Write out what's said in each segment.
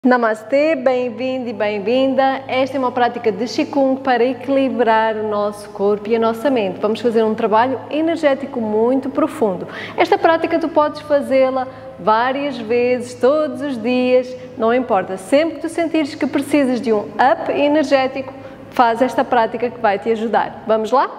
Namastê, bem-vindo e bem-vinda. Esta é uma prática de Qigong para equilibrar o nosso corpo e a nossa mente. Vamos fazer um trabalho energético muito profundo. Esta prática tu podes fazê-la várias vezes, todos os dias, não importa. Sempre que tu sentires que precisas de um up energético, faz esta prática que vai te ajudar. Vamos lá?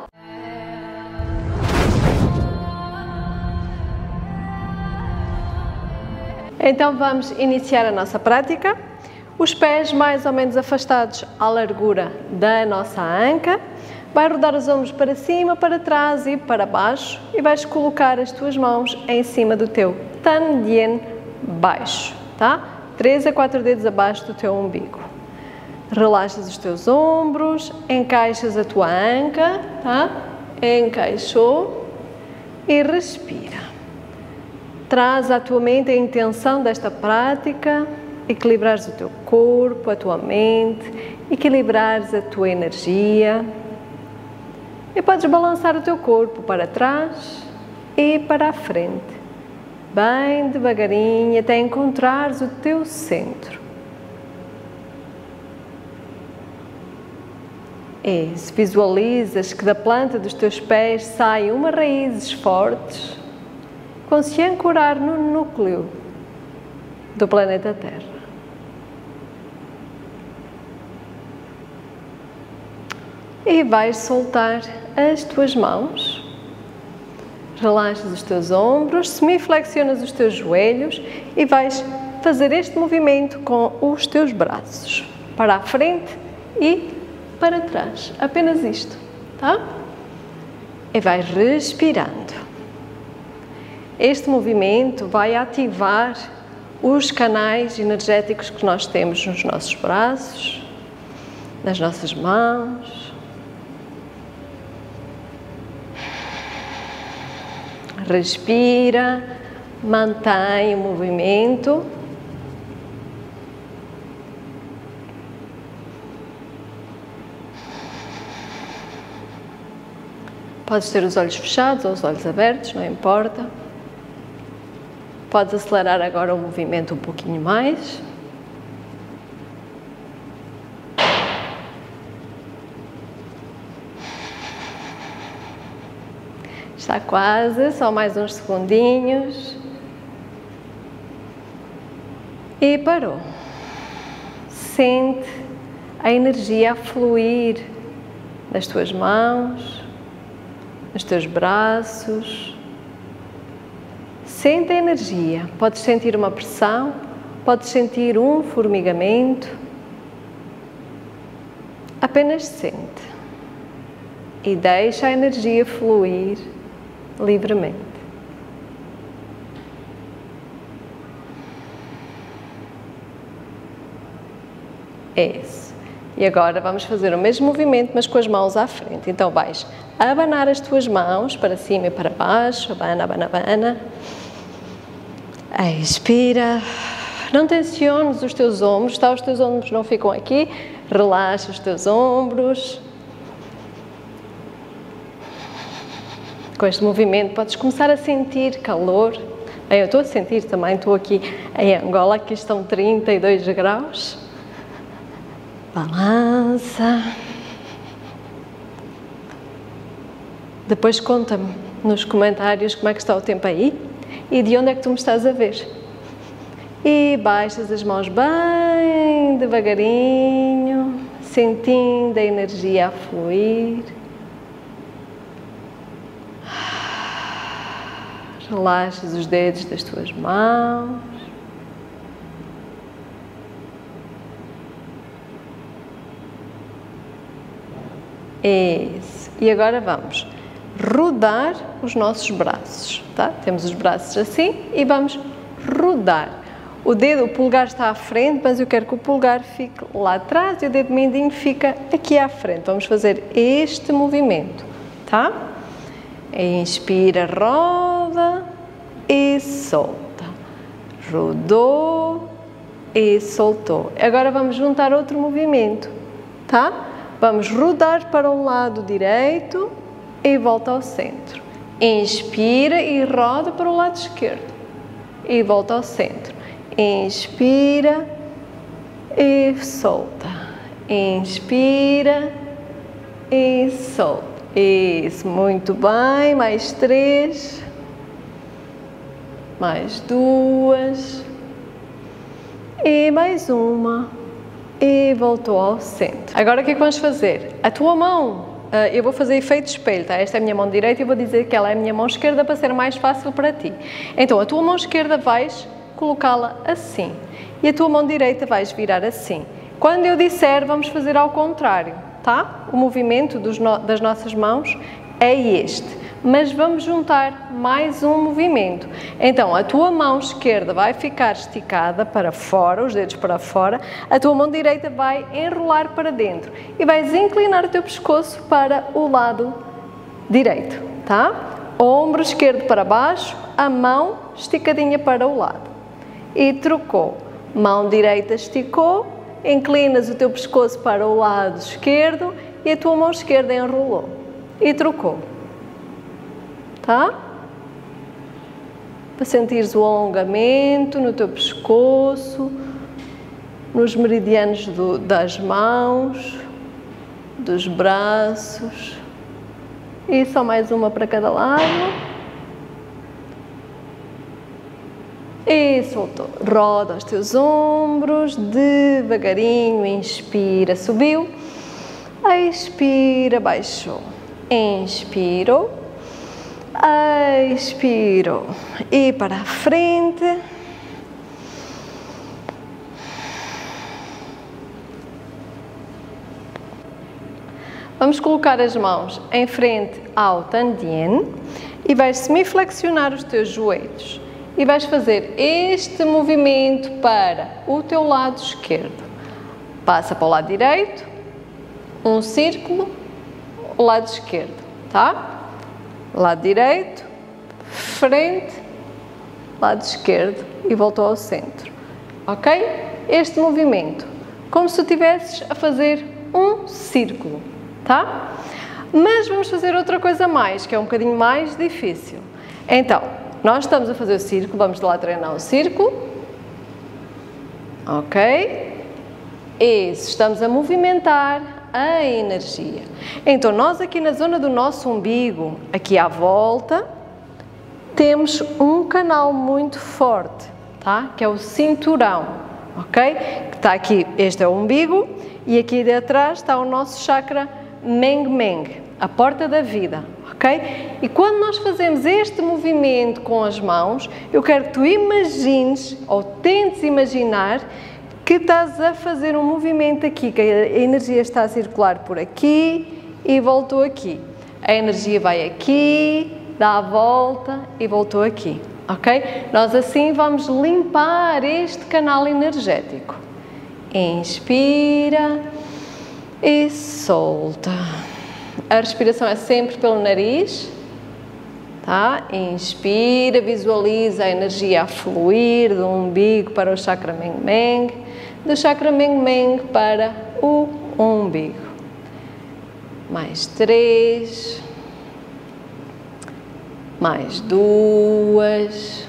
Então vamos iniciar a nossa prática. Os pés mais ou menos afastados à largura da nossa anca. Vai rodar os ombros para cima, para trás e para baixo e vais colocar as tuas mãos em cima do teu Tan Dien baixo, tá? 3 a 4 dedos abaixo do teu umbigo. Relaxas os teus ombros, encaixas a tua anca, tá? Encaixou e respira. Traz à tua mente a intenção desta prática, equilibrares o teu corpo, a tua mente, equilibrares a tua energia. E podes balançar o teu corpo para trás e para a frente, bem devagarinho, até encontrares o teu centro. E se visualizas que da planta dos teus pés saem umas raízes fortes, vão se ancorar no núcleo do planeta Terra. E vais soltar as tuas mãos, relaxas os teus ombros, semiflexionas os teus joelhos e vais fazer este movimento com os teus braços, para a frente e para trás, apenas isto, tá? E vais respirando. Este movimento vai ativar os canais energéticos que nós temos nos nossos braços, nas nossas mãos. Respira, mantém o movimento. Podes ter os olhos fechados ou os olhos abertos, não importa. Podes acelerar agora o movimento um pouquinho mais. Está quase, só mais uns segundinhos. E parou. Sente a energia a fluir nas tuas mãos, nos teus braços. Sente a energia, podes sentir uma pressão, podes sentir um formigamento, apenas sente e deixa a energia fluir livremente. Isso. E agora vamos fazer o mesmo movimento, mas com as mãos à frente. Então vais abanar as tuas mãos para cima e para baixo, abana, abana, abana. Expira, não tensiones os teus ombros, tá? Os teus ombros não ficam aqui, relaxa os teus ombros. Com este movimento podes começar a sentir calor. Eu estou a sentir também, estou aqui em Angola, aqui estão 32 graus. Balança. Depois conta-me nos comentários como é que está o tempo aí. E de onde é que tu me estás a ver? E baixas as mãos bem devagarinho, sentindo a energia a fluir. Relaxas os dedos das tuas mãos. Isso. E agora vamos rodar os nossos braços, tá? Temos os braços assim e vamos rodar. O polegar está à frente, mas eu quero que o polegar fique lá atrás e o dedo mindinho fica aqui à frente. Vamos fazer este movimento, tá? Inspira, roda e solta. Rodou e soltou. Agora vamos juntar outro movimento, tá? Vamos rodar para o lado direito e volta ao centro. Inspira e roda para o lado esquerdo. E volta ao centro. Inspira e solta. Inspira e solta. Isso, muito bem. Mais 3. Mais 2. E mais 1. E voltou ao centro. Agora o que é que vamos fazer? A tua mão, eu vou fazer efeito espelho, tá? Esta é a minha mão direita e eu vou dizer que ela é a minha mão esquerda para ser mais fácil para ti. Então, a tua mão esquerda vais colocá-la assim. E a tua mão direita vais virar assim. Quando eu disser, vamos fazer ao contrário, tá? O movimento das nossas mãos é este. Mas vamos juntar mais um movimento. Então, a tua mão esquerda vai ficar esticada para fora, os dedos para fora. A tua mão direita vai enrolar para dentro. E vais inclinar o teu pescoço para o lado direito, tá? Ombro esquerdo para baixo, a mão esticadinha para o lado. E trocou. Mão direita esticou, inclinas o teu pescoço para o lado esquerdo e a tua mão esquerda enrolou. E trocou. Tá? Para sentires o alongamento no teu pescoço, nos meridianos das mãos, dos braços. E só mais uma para cada lado. E soltou. Roda os teus ombros, devagarinho, inspira, subiu. Expira, baixou. Inspirou. Expirou. E para a frente. Vamos colocar as mãos em frente ao Tandien e vais semiflexionar os teus joelhos. E vais fazer este movimento para o teu lado esquerdo. Passa para o lado direito, um círculo, o lado esquerdo, tá? Lado direito, frente, lado esquerdo e voltou ao centro, ok? Este movimento, como se tu estivesses a fazer um círculo, tá? Mas vamos fazer outra coisa mais, que é um bocadinho mais difícil. Então, nós estamos a fazer o círculo, vamos lá treinar o círculo, ok? Isso, estamos a movimentar a energia. Então, nós aqui na zona do nosso umbigo, aqui à volta, temos um canal muito forte, tá? Que é o cinturão, ok? Que está aqui, este é o umbigo, e aqui de atrás está o nosso chakra Meng Meng, a porta da vida, ok? E quando nós fazemos este movimento com as mãos, eu quero que tu imagines, ou tentes imaginar, que estás a fazer um movimento aqui, que a energia está a circular por aqui e voltou aqui. A energia vai aqui, dá a volta e voltou aqui, ok? Nós assim vamos limpar este canal energético. Inspira e solta. A respiração é sempre pelo nariz, tá? Inspira, visualiza a energia a fluir do umbigo para o chakra Meng Meng, do chakra Meng Meng para o umbigo. Mais 3, mais 2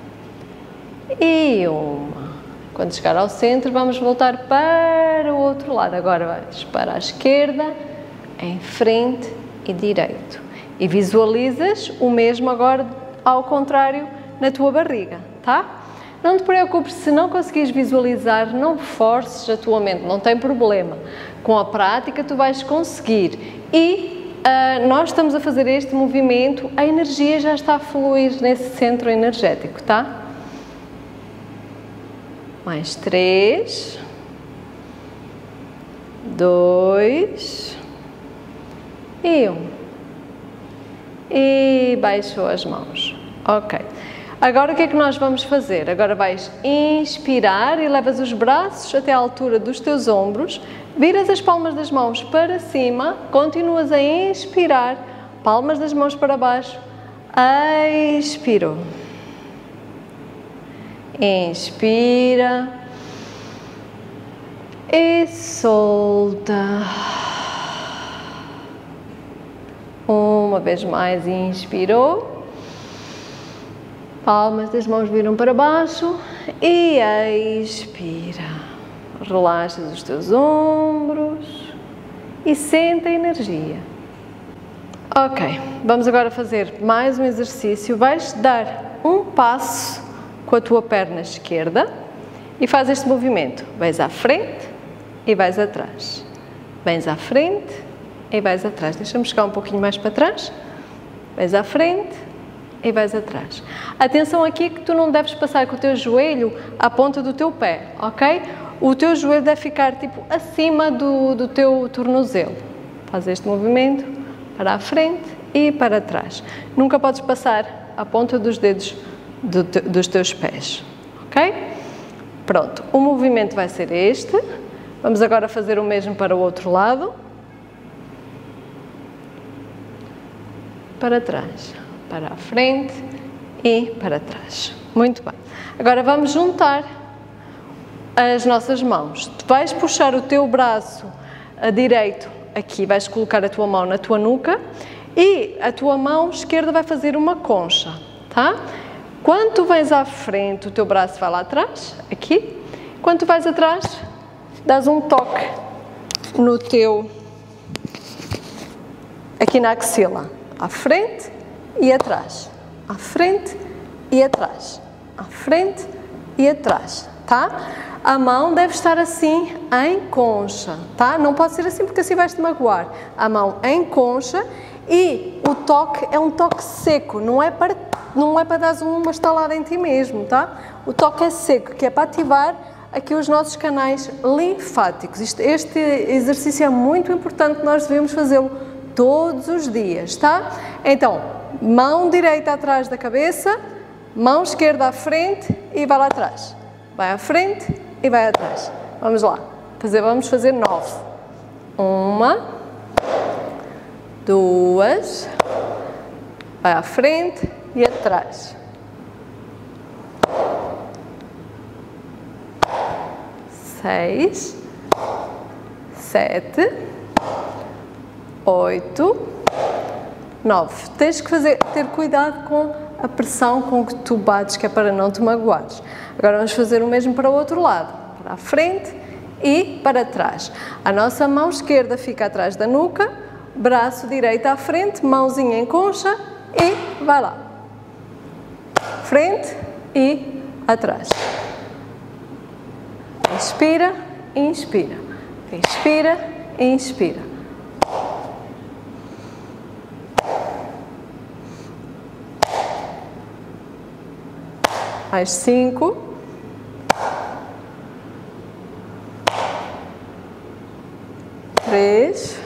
e 1. Quando chegar ao centro, vamos voltar para o outro lado. Agora vais para a esquerda, em frente e direito. E visualizas o mesmo agora ao contrário na tua barriga, tá? Não te preocupes se não conseguires visualizar, não forces a tua mente, não tem problema. Com a prática tu vais conseguir. E nós estamos a fazer este movimento, a energia já está a fluir nesse centro energético, tá? Mais 3, 2 e 1. E baixou as mãos. Ok. Agora o que é que nós vamos fazer? Agora vais inspirar e levas os braços até à altura dos teus ombros, viras as palmas das mãos para cima, continuas a inspirar, palmas das mãos para baixo, expirou. Inspira e solta. Uma vez mais, inspirou. Palmas das mãos viram para baixo e expira. Relaxas os teus ombros e sente a energia. Ok, vamos agora fazer mais um exercício. Vais dar um passo com a tua perna esquerda e faz este movimento. Vais à frente e vais atrás. Vais à frente e vais atrás. Deixa-me chegar um pouquinho mais para trás. Vais à frente e vais atrás. Atenção aqui que tu não deves passar com o teu joelho à ponta do teu pé, ok? O teu joelho deve ficar tipo acima do teu tornozelo. Faz este movimento para a frente e para trás. Nunca podes passar a ponta dos dedos dos teus pés, ok? Pronto, o movimento vai ser este. Vamos agora fazer o mesmo para o outro lado. Para trás, para a frente e para trás. Muito bem. Agora vamos juntar as nossas mãos. Tu vais puxar o teu braço direito aqui, vais colocar a tua mão na tua nuca e a tua mão esquerda vai fazer uma concha, tá? Quando tu vais à frente, o teu braço vai lá atrás, aqui. Quando tu vais atrás, dás um toque no teu, aqui na axila, à frente e atrás, à frente e atrás, à frente e atrás, tá? A mão deve estar assim, em concha, tá? Não pode ser assim porque assim vais-te magoar. A mão em concha e o toque é um toque seco, não é para dar uma estalada em ti mesmo, tá? O toque é seco, que é para ativar aqui os nossos canais linfáticos. Este exercício é muito importante, nós devemos fazê-lo todos os dias, tá? Então, mão direita atrás da cabeça, mão esquerda à frente e vai lá atrás. Vai à frente e vai atrás. Vamos lá. Vamos fazer 9. 1, 2, vai à frente e atrás. 6, 7, 8, 9. Tens que ter cuidado com a pressão com que tu bates, que é para não te magoares. Agora vamos fazer o mesmo para o outro lado. Para a frente e para trás. A nossa mão esquerda fica atrás da nuca, braço direito à frente, mãozinha em concha e vai lá. Frente e atrás. Inspira, inspira. Inspira, inspira. Mais 5. 3,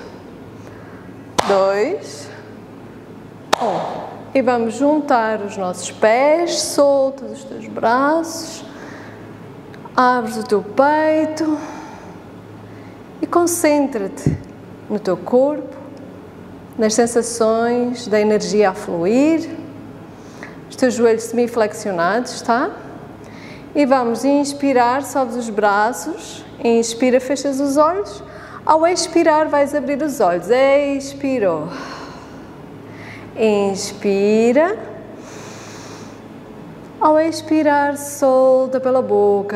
2, 1. E vamos juntar os nossos pés, solta os teus braços, abres o teu peito e concentra-te no teu corpo, nas sensações da energia a fluir, os teus joelhos semiflexionados, tá? E vamos inspirar, sobes os braços, inspira, fechas os olhos. Ao expirar, vais abrir os olhos. Expirou. Inspira. Ao expirar, solta pela boca.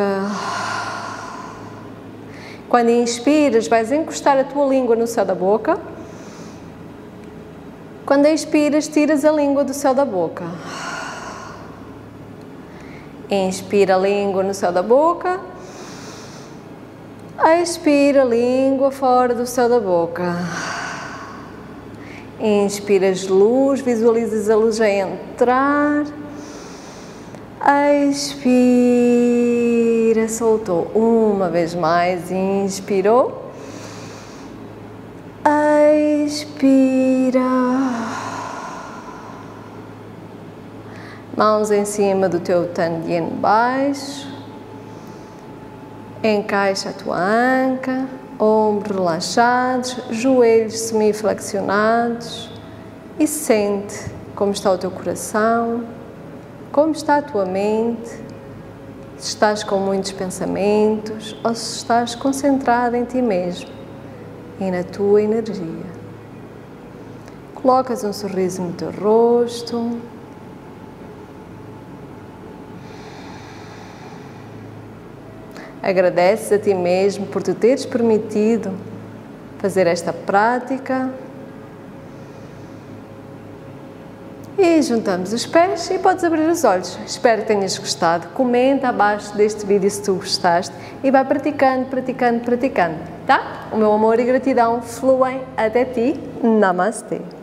Quando inspiras, vais encostar a tua língua no céu da boca. Quando expiras, tiras a língua do céu da boca. Inspira a língua no céu da boca. Expira a língua fora do céu da boca. Inspiras luz, visualizas a luz a entrar. Expira, soltou. Uma vez mais, inspirou. Expira. Mãos em cima do teu tendien baixo. Encaixa a tua anca, ombros relaxados, joelhos semiflexionados e sente como está o teu coração, como está a tua mente, se estás com muitos pensamentos ou se estás concentrado em ti mesmo e na tua energia. Colocas um sorriso no teu rosto. Agradeces a ti mesmo por tu teres permitido fazer esta prática. E juntamos os pés e podes abrir os olhos. Espero que tenhas gostado. Comenta abaixo deste vídeo se tu gostaste e vai praticando, praticando, praticando, tá? O meu amor e gratidão fluem até ti. Namastê!